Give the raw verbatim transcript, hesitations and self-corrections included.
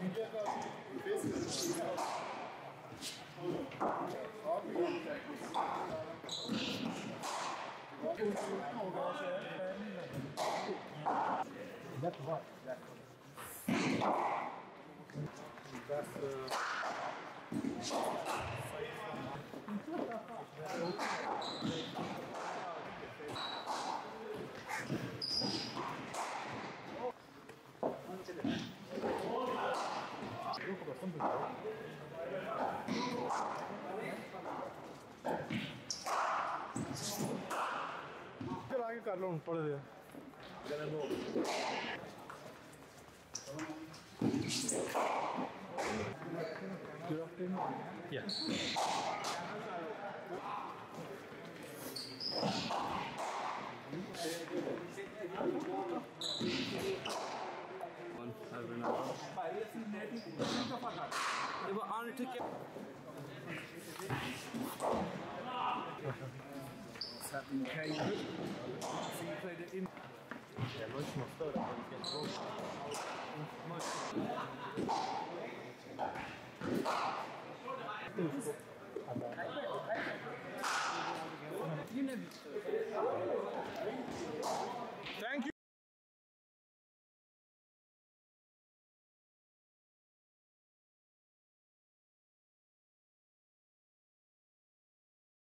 That's what? That's uh चल आगे कर लो पड़े दे Yeah. One over and over. They were on to get. Something came. So you played it in. Yeah, most of my stuff that gets wrong. Most.